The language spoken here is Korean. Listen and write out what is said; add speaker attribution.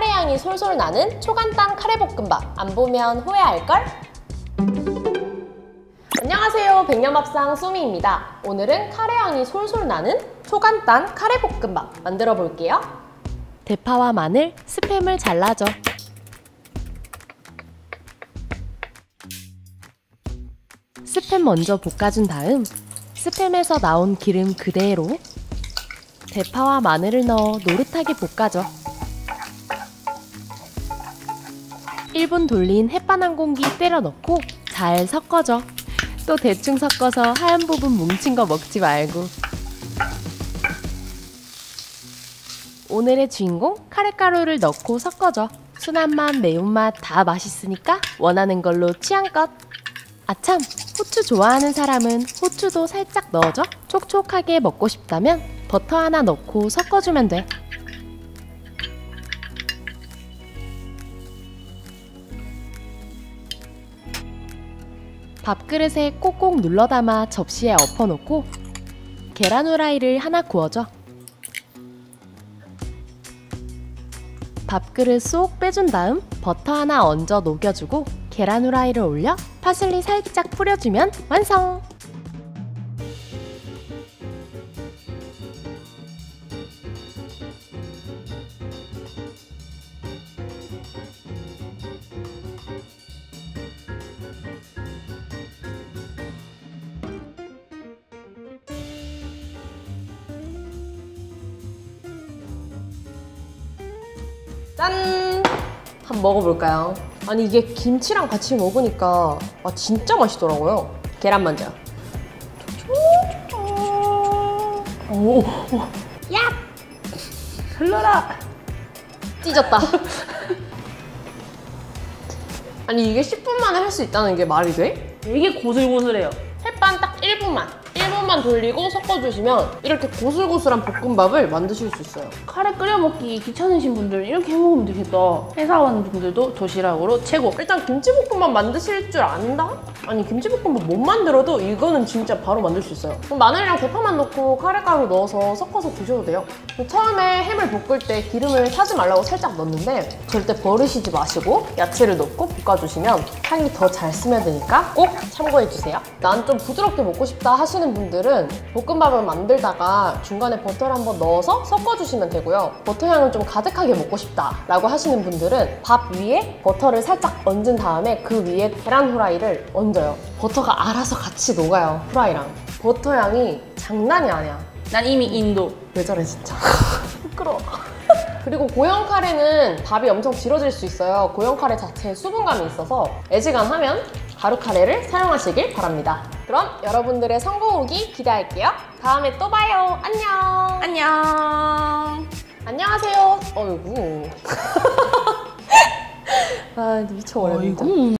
Speaker 1: 카레향이 솔솔 나는 초간단 카레볶음밥. 안 보면 후회할걸? 안녕하세요, 백년밥상 쏘미입니다. 오늘은 카레향이 솔솔 나는 초간단 카레볶음밥 만들어 볼게요. 대파와 마늘, 스팸을 잘라줘. 스팸 먼저 볶아준 다음 스팸에서 나온 기름 그대로 대파와 마늘을 넣어 노릇하게 볶아줘. 1분 돌린 햇반 한 공기 때려 넣고 잘 섞어줘. 또 대충 섞어서 하얀 부분 뭉친 거 먹지 말고. 오늘의 주인공 카레가루를 넣고 섞어줘. 순한 맛, 매운맛 다 맛있으니까 원하는 걸로 취향껏. 아참! 후추 좋아하는 사람은 후추도 살짝 넣어줘. 촉촉하게 먹고 싶다면 버터 하나 넣고 섞어주면 돼. 밥그릇에 꼭꼭 눌러 담아 접시에 엎어놓고 계란 후라이를 하나 구워줘. 밥그릇 쏙 빼준 다음 버터 하나 얹어 녹여주고 계란 후라이를 올려 파슬리 살짝 뿌려주면 완성! 짠! 한번 먹어볼까요? 아니 이게 김치랑 같이 먹으니까 진짜 맛있더라고요. 계란 먼저. 오, 야! 흘러라! 찢었다. 아니 이게 10분 만에 할 수 있다는 게 말이 돼?
Speaker 2: 되게 고슬고슬해요.
Speaker 1: 햇반 딱 1분만 돌리고 섞어주시면 이렇게 고슬고슬한 볶음밥을 만드실 수 있어요.
Speaker 2: 카레 끓여 먹기 귀찮으신 분들 이렇게 해먹으면 되겠다. 회사원분들도 도시락으로 최고.
Speaker 1: 일단 김치볶음밥 만드실 줄 안다? 아니 김치볶음밥 못 만들어도 이거는 진짜 바로 만들 수 있어요. 그럼 마늘이랑 대파만 넣고 카레가루 넣어서 섞어서 드셔도 돼요. 처음에 햄을 볶을 때 기름을 타지 말라고 살짝 넣는데 절대 버리시지 마시고 야채를 넣고 볶아주시면 향이 더 잘 스며드니까 꼭 참고해주세요. 난 좀 부드럽게 먹고 싶다 하시는 분들은 볶음밥을 만들다가 중간에 버터를 한번 넣어서 섞어주시면 되고요. 버터 향을 좀 가득하게 먹고 싶다 라고 하시는 분들은 밥 위에 버터를 살짝 얹은 다음에 그 위에 계란 후라이를 얹어요. 버터가 알아서 같이 녹아요, 후라이랑. 버터 향이 장난이 아니야.
Speaker 2: 난 이미 인도.
Speaker 1: 왜 저래 진짜. 부끄러워. 그리고 고형 카레는 밥이 엄청 질어질 수 있어요. 고형 카레 자체에 수분감이 있어서 애지간하면 가루 카레를 사용하시길 바랍니다. 그럼 여러분들의 성공 후기 기대할게요. 다음에 또 봐요. 안녕.
Speaker 2: 안녕.
Speaker 1: 안녕하세요. 어이구. 아 미쳐버렸네.